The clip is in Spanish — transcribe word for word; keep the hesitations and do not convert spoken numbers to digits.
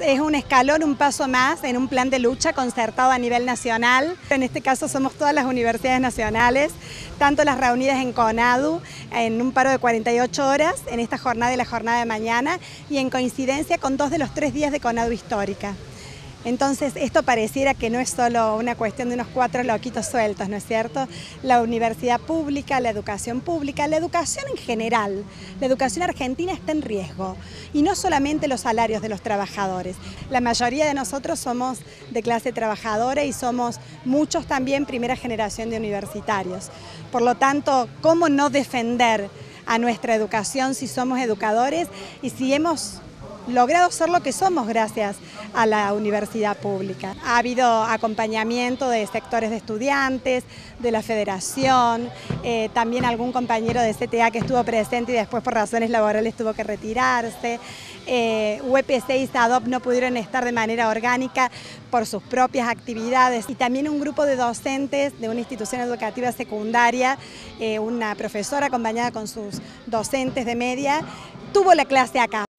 Es un escalón, un paso más en un plan de lucha concertado a nivel nacional. En este caso somos todas las universidades nacionales, tanto las reunidas en CONADU, en un paro de cuarenta y ocho horas, en esta jornada y la jornada de mañana, y en coincidencia con dos de los tres días de CONADU histórica. Entonces esto pareciera que no es solo una cuestión de unos cuatro loquitos sueltos, ¿no es cierto? La universidad pública, la educación pública, la educación en general, la educación argentina está en riesgo. Y no solamente los salarios de los trabajadores. La mayoría de nosotros somos de clase trabajadora y somos muchos también primera generación de universitarios. Por lo tanto, ¿cómo no defender a nuestra educación si somos educadores y si hemos logrado ser lo que somos gracias a la universidad pública? Ha habido acompañamiento de sectores de estudiantes, de la federación, eh, también algún compañero de C T A que estuvo presente y después por razones laborales tuvo que retirarse. Eh, U E P C y SADOP no pudieron estar de manera orgánica por sus propias actividades, y también un grupo de docentes de una institución educativa secundaria, eh, una profesora acompañada con sus docentes de media, tuvo la clase acá.